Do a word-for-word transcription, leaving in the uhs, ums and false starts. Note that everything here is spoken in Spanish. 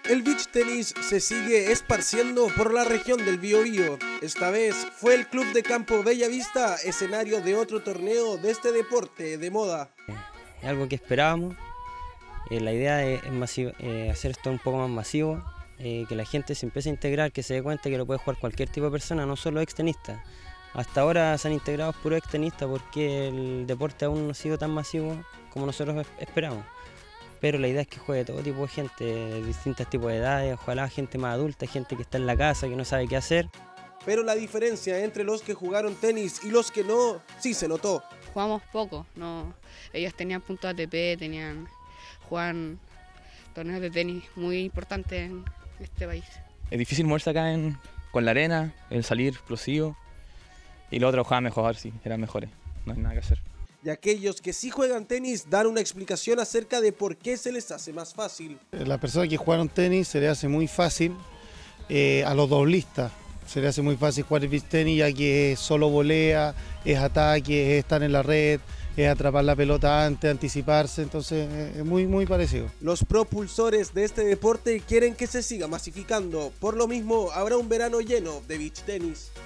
El beach tenis se sigue esparciendo por la región del Biobío. Esta vez fue el Club de Campo Bellavista escenario de otro torneo de este deporte de moda. Es algo que esperábamos. Eh, la idea es, es masivo, eh, hacer esto un poco más masivo, eh, que la gente se empiece a integrar, que se dé cuenta que lo puede jugar cualquier tipo de persona, no solo extenistas. Hasta ahora se han integrado puros extenistas porque el deporte aún no ha sido tan masivo como nosotros esperamos. Pero la idea es que juegue todo tipo de gente, de distintos tipos de edades, ojalá gente más adulta, gente que está en la casa, que no sabe qué hacer. Pero la diferencia entre los que jugaron tenis y los que no, sí se notó. Jugamos poco, no. Ellos tenían puntos A T P, tenían, jugaban torneos de tenis muy importantes en este país. Es difícil moverse acá en, con la arena, el salir explosivo, y los otros jugaban mejor, sí, eran mejores, no hay nada que hacer. Y aquellos que sí juegan tenis dan una explicación acerca de por qué se les hace más fácil. La persona que jugaron tenis se le hace muy fácil eh, a los doblistas. Se le hace muy fácil jugar el beach tenis ya que es solo volea, es ataque, es estar en la red, es atrapar la pelota antes, anticiparse, entonces es muy, muy parecido. Los propulsores de este deporte quieren que se siga masificando, por lo mismo habrá un verano lleno de beach tenis.